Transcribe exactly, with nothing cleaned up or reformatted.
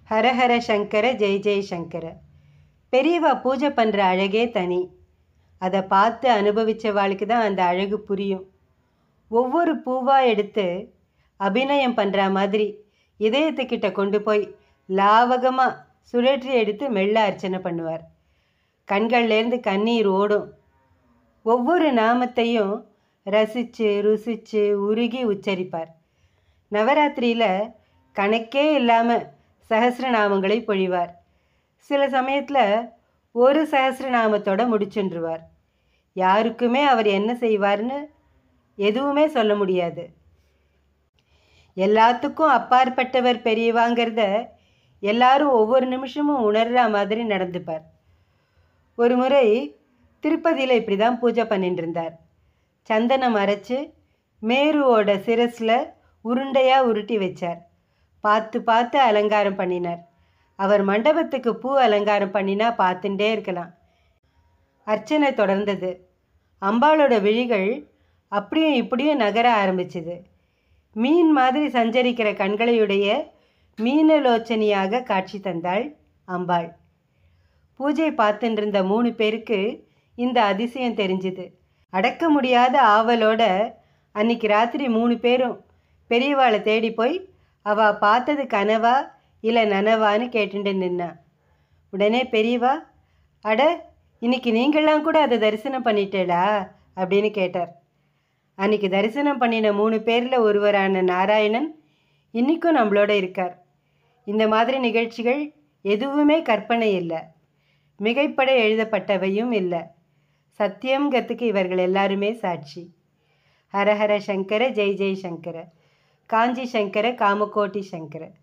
ஹரஹர சங்கர ஜெய் ஜெய் சங்கர. பெரியவா பூஜை பண்ணுற அழகே தனி. அதை பார்த்து அனுபவித்தவாளுக்கு தான் அந்த அழகு புரியும். ஒவ்வொரு பூவாக எடுத்து அபிநயம் பண்ணுற மாதிரி இதயத்துக்கிட்ட கொண்டு போய் லாவகமாக சுழற்றி எடுத்து மெல்ல அர்ச்சனை பண்ணுவார். கண்கள்லேருந்து கண்ணீர் ஓடும். ஒவ்வொரு நாமத்தையும் ரசித்து ருசித்து உருகி உச்சரிப்பார். நவராத்திரியில் கணக்கே இல்லாமல் சஹஸ்ரநாமங்களை பொழிவார். சில சமயத்தில் ஒரு சஹஸ்ரநாமத்தோட முடிச்சுன்றுவார். யாருக்குமே அவர் என்ன செய்வார்னு எதுவுமே சொல்ல முடியாது. எல்லாத்துக்கும் அப்பாற்பட்டவர் பெரியவாங்கிறத எல்லாரும் ஒவ்வொரு நிமிஷமும் உணர்கிற மாதிரி நடந்துப்பார். ஒரு முறை திருப்பதியில் இப்படி தான் பூஜை பண்ணிட்டு இருந்தார். சந்தனம் அரைச்சி மேருவோட சிரஸில் உருண்டையாக உருட்டி வச்சார். பார்த்து பார்த்து அலங்காரம் பண்ணினார். அவர் மண்டபத்துக்கு பூ அலங்காரம் பண்ணினா பார்த்துட்டே இருக்கலாம். அர்ச்சனை தொடர்ந்தது. அம்பாளோட விழிகள் அப்படியும் இப்படியும் நகர ஆரம்பிச்சுது. மீன் மாதிரி சஞ்சரிக்கிற கண்களையுடைய மீனலோச்சனியாக காட்சி தந்தாள் அம்பாள். பூஜை பார்த்துட்டு இருந்த மூணு பேருக்கு இந்த அதிசயம் தெரிஞ்சுது. அடக்க முடியாத ஆவலோட அன்னைக்கு ராத்திரி மூணு பேரும் பெரியவாளை தேடி போய் அவள் பார்த்தது கனவா இல்லை நனவான்னு கேட்டுட்டு நின்னா. உடனே பெரியவா, அட இன்னைக்கு நீங்களாம் கூட அதை தரிசனம் பண்ணிட்டேளா அப்படின்னு கேட்டார். அன்னைக்கு தரிசனம் பண்ணின மூணு பேரில் ஒருவரான நாராயணன் இன்றைக்கும் நம்மளோட இருக்கார். இந்த மாதிரி நிகழ்ச்சிகள் எதுவுமே கற்பனை இல்லை, மிகைப்பட எழுதப்பட்டவையும் இல்லை. சத்தியம்ங்கிறதுக்கு இவர்கள் எல்லாருமே சாட்சி. ஹரஹர சங்கர ஜெய் ஜெய் சங்கர. காஞ்சி சங்கர காமகோட்டி சங்கர.